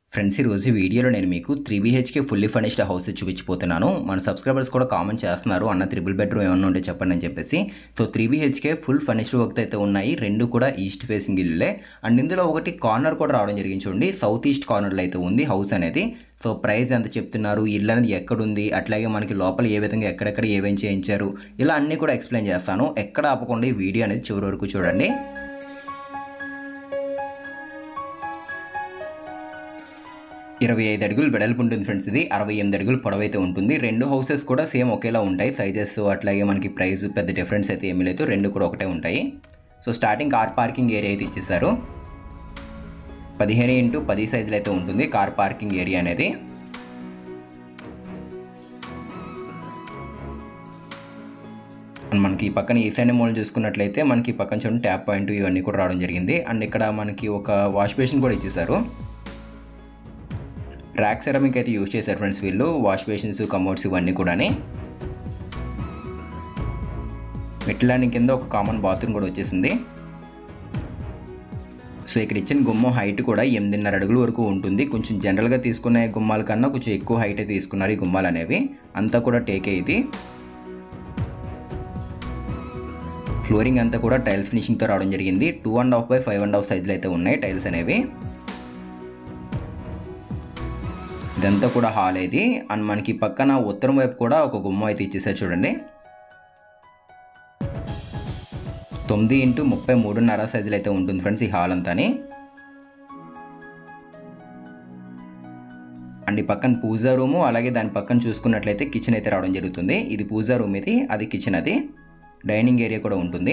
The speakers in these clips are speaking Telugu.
ఫ్రెండ్స్ ఈ రోజు వీడియోలో నేను మీకు 3BHK ఫుల్లీ ఫర్నిష్డ్ హౌస్ చూపించిపోతున్నాను. మన సబ్స్క్రైబర్స్ కూడా కామెంట్ చేస్తున్నారు అన్న ట్రిపుల్ బెడ్రూమ్ ఏమన్నా ఉంటే చెప్పండి అని చెప్పేసి. So 3BHK full furnished work అయితే ఉన్నాయి. రెండు కూడా ఈస్ట్ ఫేసింగ్ ఇల్లులే. అండ్ ఇందులో ఒకటి కార్నర్ కూడా రావడం జరిగింది చూడండి. సౌత్ ఈస్ట్ కార్నర్లో అయితే ఉంది హౌస్ అనేది. సో ప్రైస్ ఎంత చెప్తున్నారు, ఇల్లు అనేది ఎక్కడుంది, అట్లాగే మనకి లోపల ఏ విధంగా ఎక్కడెక్కడ ఏమేం చేయించారు, ఇలా అన్నీ కూడా ఎక్స్ప్లెయిన్ చేస్తాను. ఎక్కడ ఆపకుండా ఈ వీడియో అనేది చివరి వరకు చూడండి. 25 అడుగులు వెడల్పు ఉంటుంది ఫ్రెండ్స్. ఇది 68 అడుగులు పొడవైతే ఉంటుంది. రెండు హౌసెస్ కూడా సేమ్ ఒకేలా ఉంటాయి సైజెస్, అట్లాగే మనకి ప్రైస్ పెద్ద డిఫరెన్స్ అయితే ఏమీ లేదు. రెండు కూడా ఒకటే ఉంటాయి. So starting car parking area అయితే ఇచ్చేసారు. 15x10 సైజులు అయితే ఉంటుంది కార్ పార్కింగ్ ఏరియా అనేది. అండ్ మనకి ఈ పక్కన ఈశాన్య మూల చూసుకున్నట్లయితే మనకి పక్కన చూడండి ట్యాప్ పాయింట్ ఇవన్నీ కూడా రావడం జరిగింది. అండ్ ఇక్కడ మనకి ఒక వాష్ బేసిన్ కూడా ఇచ్చేసారు. ర్యాక్ సెరామిక్ అయితే యూజ్ చేశారు ఫ్రెండ్స్ వీళ్ళు. వాష్ బేసిన్స్, కమోడ్స్ ఇవన్నీ కూడా. మెట్ల కింద ఒక కామన్ బాత్రూమ్ కూడా వచ్చేసింది. సో ఇక్కడ ఇచ్చిన గుమ్మం హైట్ కూడా 8.5 అడుగుల వరకు ఉంటుంది. కొంచెం జనరల్గా తీసుకునే గుమ్మాల కన్నా కొంచెం ఎక్కువ హైట్ అయితే తీసుకున్నారు ఈ గుమ్మాలు అనేవి. అంతా కూడా టేకే ఇది. ఫ్లోరింగ్ అంతా కూడా టైల్స్ ఫినిషింగ్తో రావడం జరిగింది. 2.5 by 5.5 సైజులు అయితే ఉన్నాయి టైల్స్ అనేవి. ఇదంతా కూడా హాల్ ఇది. అండ్ మనకి పక్కన ఉత్తరం వైపు కూడా ఒక గుమ్మం అయితే ఇచ్చేసారు చూడండి. 9x33.5 సైజులు అయితే ఉంటుంది ఫ్రెండ్స్ ఈ హాల్ అంతాని. అండ్ ఈ పక్కన పూజా రూము, అలాగే దాని పక్కన చూసుకున్నట్లయితే కిచెన్ అయితే రావడం జరుగుతుంది. ఇది పూజా రూమ్, ఇది అది కిచెన్. అది డైనింగ్ ఏరియా కూడా ఉంటుంది.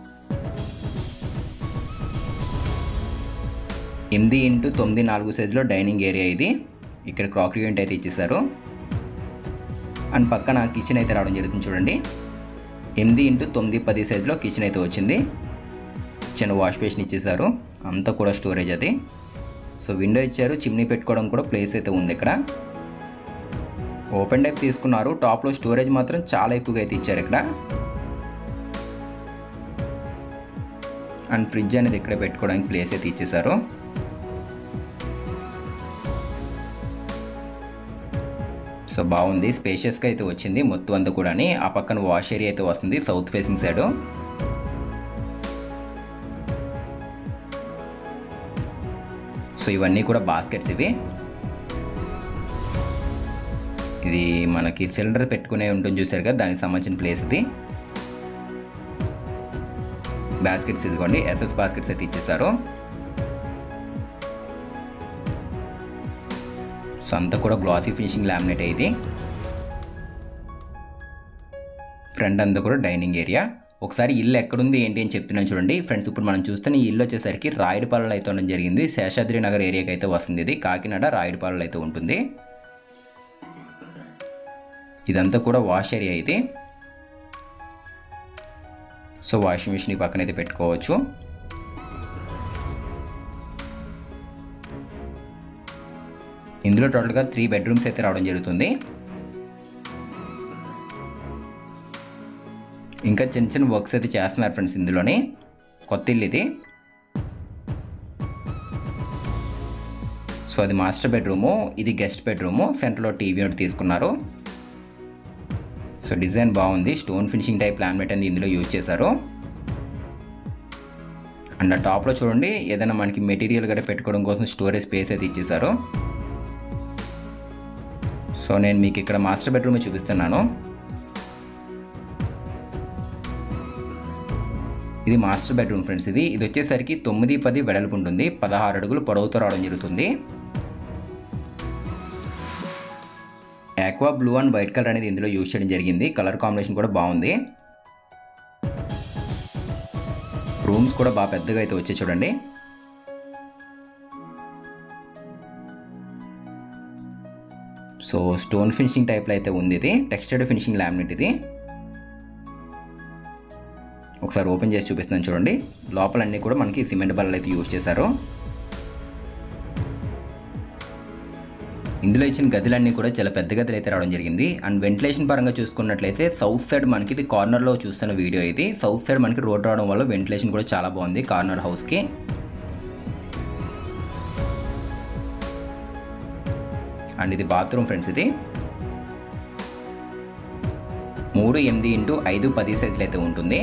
8x9.4 సైజులో డైనింగ్ ఏరియా ఇది. ఇక్కడ క్రాకరీ యూనిట్ అయితే ఇచ్చేసారు. అండ్ పక్కన కిచెన్ అయితే రావడం జరుగుతుంది చూడండి. 8x9-10 సైజులో కిచెన్ అయితే వచ్చింది. చిన్న వాష్ బేసిన్ ఇచ్చేసారు. అంతా కూడా స్టోరేజ్ అది. సో విండో ఇచ్చారు, చిమ్నీ పెట్టుకోవడం కూడా ప్లేస్ అయితే ఉంది ఇక్కడ. ఓపెన్ టైప్ తీసుకున్నారు. టాప్లో స్టోరేజ్ మాత్రం చాలా ఎక్కువగా అయితే ఇచ్చారు ఇక్కడ. అండ్ ఫ్రిడ్జ్ అనేది ఇక్కడ పెట్టుకోవడానికి ప్లేస్ అయితే ఇచ్చేసారు. సో బాగుంది, స్పేషియస్గా అయితే వచ్చింది మొత్తం అంతా కూడా. ఆ పక్కన వాష్ ఏరియా అయితే వస్తుంది సౌత్ ఫేసింగ్ సైడ్. సో ఇవన్నీ కూడా బాస్కెట్స్ ఇవి. ఇది మనకి సిలిండర్ పెట్టుకునే ఉంటుంది చూసారు కదా, దానికి సంబంధించిన ప్లేస్ ఇది. బాస్కెట్స్ ఇదిగోండి, ఎస్ఎస్ బాస్కెట్స్ అయితే ఇచ్చేసారు. సో అంతా కూడా గ్లాసీ ఫినిషింగ్ లామినేట్ ఇది. ఫ్రంట్ అంతా కూడా డైనింగ్ ఏరియా. ఒకసారి ఇల్లు ఎక్కడుంది ఏంటి అని చెప్తున్నాను చూడండి ఫ్రెండ్స్. ఇప్పుడు మనం చూస్తున్న ఈ ఇల్లు వచ్చేసరికి రాయుడుపాలెంలో అయితే ఉండడం జరిగింది. శేషాద్రి నగర్ ఏరియాకి అయితే వస్తుంది. ఇది కాకినాడ రాయుడుపాలెంలో అయితే ఉంటుంది. ఇదంతా కూడా వాష్ ఏరియా ఇది. సో వాషింగ్ మిషన్ ఈ పక్కన అయితే పెట్టుకోవచ్చు. ఇందులో టోటల్గా 3 బెడ్రూమ్స్ అయితే రావడం జరుగుతుంది. ఇంకా చిన్న చిన్న వర్క్స్ అయితే చేస్తున్నారు ఫ్రెండ్స్ ఇందులోని. కొత్త ఇల్లు ఇది. సో అది మాస్టర్ బెడ్రూము, ఇది గెస్ట్ బెడ్రూము. సెంటర్లో టీవీ ఒకటి తీసుకున్నారు. సో డిజైన్ బాగుంది. స్టోన్ ఫినిషింగ్ టైప్ లామినేట్ అనేది ఇందులో యూజ్ చేశారు. అండ్ ఆ టాప్లో చూడండి ఏదైనా మనకి మెటీరియల్ గట్రా పెట్టుకోవడం కోసం స్టోరేజ్ స్పేస్ అయితే ఇచ్చేసారు. సో నేను మీకు ఇక్కడ మాస్టర్ బెడ్రూమ్ చూపిస్తున్నాను. ఇది మాస్టర్ బెడ్రూమ్ ఫ్రెండ్స్. ఇది వచ్చేసరికి 9x10 వెడల్పు ఉంటుంది. 16 అడుగులు పొడవుతో రావడం జరుగుతుంది. Aqua blue and white colour అనేది ఇందులో యూజ్ చేయడం జరిగింది. కలర్ కాంబినేషన్ కూడా బాగుంది. రూమ్స్ కూడా బాగా పెద్దగా అయితే వచ్చాయి చూడండి. సో స్టోన్ ఫినిషింగ్ టైప్లో అయితే ఉంది. ఇది టెక్స్చర్డ్ ఫినిషింగ్ లామినేట్ ఇది. ఒకసారి ఓపెన్ చేసి చూపిస్తున్నాను చూడండి. లోపలన్నీ కూడా మనకి సిమెంట్ బల్లలు అయితే యూజ్ చేశారు. ఇందులో ఇచ్చిన గదులన్నీ కూడా చాలా పెద్ద గదులు అయితే రావడం జరిగింది. అండ్ వెంటిలేషన్ పరంగా చూసుకున్నట్లయితే సౌత్ సైడ్ మనకి ఇది కార్నర్లో చూస్తున్న వీడియో ఇది. సౌత్ సైడ్ మనకి రోడ్ రావడం వల్ల వెంటిలేషన్ కూడా చాలా బాగుంది కార్నర్ హౌస్కి. అండ్ ఇది బాత్రూమ్ ఫ్రెండ్స్. ఇది 3.8x5 సైజులో అయితే ఉంటుంది.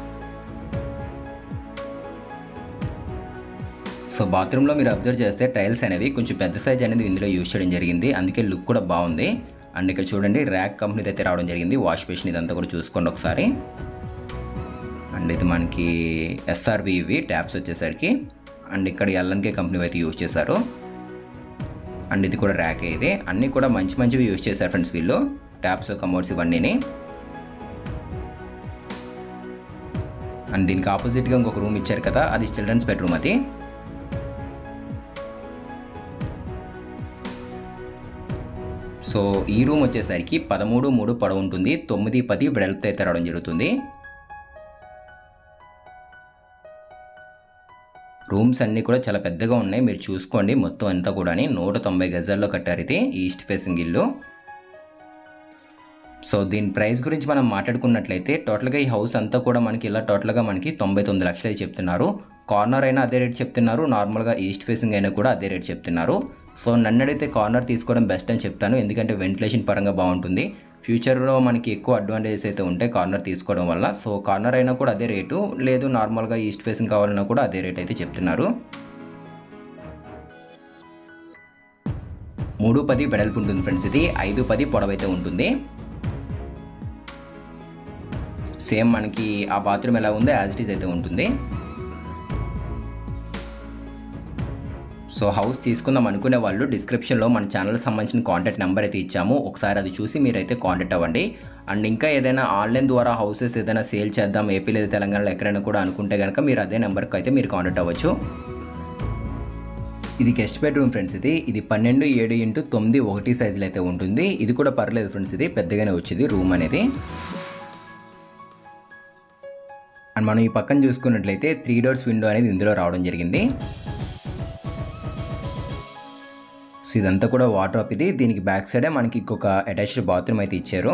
సో బాత్రూంలో మీరు అబ్జర్వ్ చేస్తే టైల్స్ అనేవి కొంచెం పెద్ద సైజ్ అనేది ఇందులో యూజ్ చేయడం జరిగింది, అందుకే లుక్ కూడా బాగుంది. అండ్ ఇక్కడ చూడండి ర్యాక్ కంపెనీది అయితే రావడం జరిగింది. వాష్ బేసిన్ ఇదంతా కూడా చూసుకోండి ఒకసారి. అండ్ ఇది మనకి SRV ఇవి ట్యాప్స్ వచ్చేసరికి. అండ్ ఇక్కడ LNK కంపెనీ అయితే యూజ్ చేశారు. అండ్ ఇది కూడా ర్యాక్. ఇది అన్నీ కూడా మంచివి యూజ్ చేశారు ఫ్రెండ్స్ వీళ్ళు, ట్యాప్స్ కమోడ్స్ ఇవన్నీ. అండ్ దీనికి ఆపోజిట్గా ఇంకొక రూమ్ ఇచ్చారు కదా, అది చిల్డ్రన్స్ బెడ్రూమ్. అది సో ఈ రూమ్ వచ్చేసరికి 13.3 పొడవు ఉంటుంది, 9.10 వెడల్పుతో అయితే రావడం జరుగుతుంది. రూమ్స్ అన్నీ కూడా చాలా పెద్దగా ఉన్నాయి, మీరు చూసుకోండి. మొత్తం అంతా కూడా 190 గజాల్లో కట్టారు ఇది ఈస్ట్ ఫేసింగ్ ఇల్లు. సో దీని ప్రైస్ గురించి మనం మాట్లాడుకున్నట్లయితే టోటల్గా ఈ హౌస్ అంతా కూడా మనకి ఇలా టోటల్గా మనకి 99 లక్షలు అయితే చెప్తున్నారు. కార్నర్ అయినా అదే రేట్ చెప్తున్నారు, నార్మల్గా ఈస్ట్ ఫేసింగ్ అయినా కూడా అదే రేట్ చెప్తున్నారు. సో నన్ను అడిగితే కార్నర్ తీసుకోవడం బెస్ట్ అని చెప్తాను, ఎందుకంటే వెంటిలేషన్ పరంగా బాగుంటుంది. ఫ్యూచర్లో మనకి ఎక్కువ అడ్వాంటేజెస్ అయితే ఉంటాయి కార్నర్ తీసుకోవడం వల్ల. సో కార్నర్ అయినా కూడా అదే రేటు, లేదు నార్మల్గా ఈస్ట్ ఫేసింగ్ కావాలన్నా కూడా అదే రేట్ అయితే చెప్తున్నారు. 3.10 వెడల్పు ఉంటుంది ఫ్రెండ్స్. ఇది 5.10 పొడవు అయితే ఉంటుంది. సేమ్ మనకి ఆ బాత్రూమ్ ఎలా ఉందో యాజ్ ఇట్ ఈజ్ అయితే ఉంటుంది. సో హౌస్ తీసుకుందాం అనుకునే వాళ్ళు డిస్క్రిప్షన్లో మన ఛానల్కి సంబంధించిన కాంటాక్ట్ నెంబర్ అయితే ఇచ్చాము, ఒకసారి అది చూసి మీరైతే కాంటాక్ట్ అవ్వండి. అండ్ ఇంకా ఏదైనా ఆన్లైన్ ద్వారా హౌసెస్ ఏదైనా సేల్ చేద్దాం ఏపీ లేదా తెలంగాణలో ఎక్కడైనా కూడా అనుకుంటే కనుక మీరు అదే నెంబర్కి అయితే మీరు కాంటాక్ట్ అవ్వచ్చు. ఇది గెస్ట్ బెడ్రూమ్ ఫ్రెండ్స్. ఇది 12.7x9 సైజులో అయితే ఉంటుంది. ఇది కూడా పర్లేదు ఫ్రెండ్స్, ఇది పెద్దగానే వచ్చింది రూమ్ అనేది. అండ్ మనం ఈ పక్కన చూసుకున్నట్లయితే 3 డోర్స్ విండో అనేది ఇందులో రావడం జరిగింది. సో ఇదంతా కూడా వార్డ్రోబ్. ఇది దీనికి బ్యాక్ సైడే మనకి ఇంకొక అటాచ్డ్ బాత్రూమ్ అయితే ఇచ్చారు.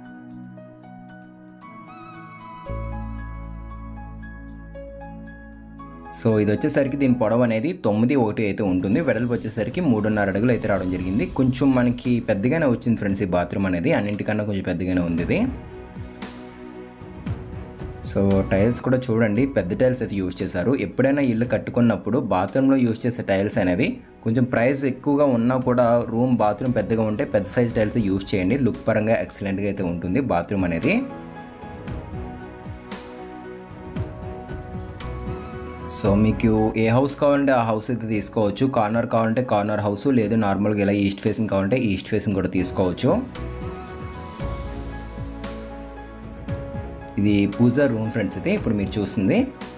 సో ఇది వచ్చేసరికి దీని పొడవు అనేది 9.1 అయితే ఉంటుంది, వెడల్పు వచ్చేసరికి 3.5 అడుగులు అయితే రావడం జరిగింది. కొంచెం మనకి పెద్దగానే వచ్చింది ఫ్రెండ్స్ ఈ బాత్రూమ్ అనేది, అన్నింటికన్నా కొంచెం పెద్దగానే ఉంది ఇది. సో టైల్స్ కూడా చూడండి, పెద్ద టైల్స్ అయితే యూజ్ చేశారు. ఎప్పుడైనా ఇల్లు కట్టుకున్నప్పుడు బాత్రూంలో యూజ్ చేసే టైల్స్ అనేవి కొంచెం ప్రైస్ ఎక్కువగా ఉన్నా కూడా రూమ్ బాత్రూమ్ పెద్దగా ఉంటే పెద్ద సైజ్ టైల్స్ యూజ్ చేయండి, లుక్ పరంగా ఎక్సలెంట్గా అయితే ఉంటుంది బాత్రూమ్ అనేది. సో మీకు ఏ హౌస్ కావాలంటే ఆ హౌస్ అయితే తీసుకోవచ్చు. కార్నర్ కావాలంటే కార్నర్ హౌస్, లేదు నార్మల్గా ఇలా ఈస్ట్ ఫేసింగ్ కావాలంటే ఈస్ట్ ఫేసింగ్ కూడా తీసుకోవచ్చు. ఇది పూజా రూమ్ ఫ్రెండ్స్. అయితే ఇప్పుడు మీరు చూస్తుంది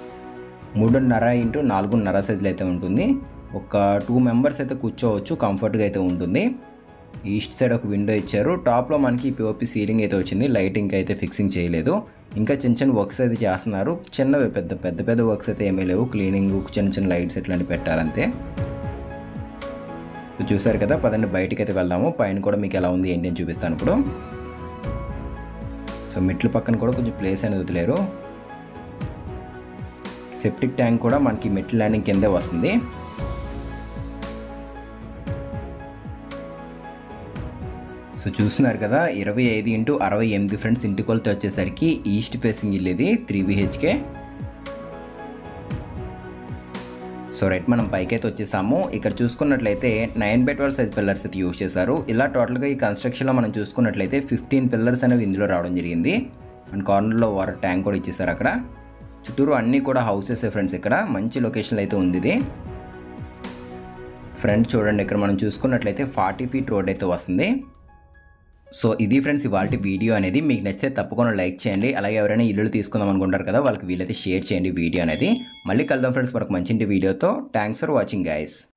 3.5x4.5 సైజులో అయితే ఉంటుంది. ఒక 2 మెంబర్స్ అయితే కూర్చోవచ్చు, కంఫర్ట్గా అయితే ఉంటుంది. ఈస్ట్ సైడ్ ఒక విండో ఇచ్చారు. టాప్లో మనకి POP సీలింగ్ అయితే వచ్చింది, లైటింగ్ అయితే ఫిక్సింగ్ చేయలేదు. ఇంకా చిన్న వర్క్స్ అయితే చేస్తున్నారు, చిన్నవి పెద్ద వర్క్స్ అయితే ఏమీ లేవు. క్లీనింగ్, చిన్న లైట్స్ ఇట్లాంటివి పెట్టాలంతే. చూసారు కదా, పదండి బయటికి అయితే వెళ్దాము. పైన కూడా మీకు ఎలా ఉంది ఏంటి అని చూపిస్తాను ఇప్పుడు. సో మెట్ల పక్కన కూడా కొంచెం ప్లేస్ అనేది వదిలేరు. సెప్టిక్ ట్యాంక్ కూడా మనకి మెట్ల ల్యాండింగ్ కిందే వస్తుంది. సో చూస్తున్నారు కదా 25x68 ఫ్రెండ్స్. ఇంటి కొలత వచ్చేసరికి ఈస్ట్ ఫేసింగ్ ఇల్లు ఇది 3 BHK. సో రైట్, మనం పైకైతే వచ్చేసాము. ఇక్కడ చూసుకున్నట్లయితే 9x12 సైజ్ పిల్లర్స్ అయితే యూజ్ చేశారు. ఇలా టోటల్గా ఈ కన్స్ట్రక్షన్లో మనం చూసుకున్నట్లయితే 15 పిల్లర్స్ అనేవి ఇందులో రావడం జరిగింది. అండ్ కార్నర్లో వాటర్ ట్యాంక్ కూడా ఇచ్చేసారు. అక్కడ చుట్టూరు అన్నీ కూడా హౌసెస్ ఫ్రెండ్స్. ఇక్కడ మంచి లొకేషన్లో అయితే ఉంది ఇది. ఫ్రంట్ చూడండి, ఇక్కడ మనం చూసుకున్నట్లయితే 40 feet రోడ్ అయితే వస్తుంది. సో ఇది ఫ్రెండ్స్ ఇవాల్టి వీడియో అనేది. మీకు నచ్చితే తప్పకుండా లైక్ చేయండి. అలాగే ఎవరైనా ఇల్లు తీసుకుందాం అనుకుంటారు కదా, వాళ్ళకి వీలైతే షేర్ చేయండి వీడియో అనేది. మళ్ళీ కలుద్దాం ఫ్రెండ్స్ మరొక మంచి వీడియోతో. Thanks for watching guys.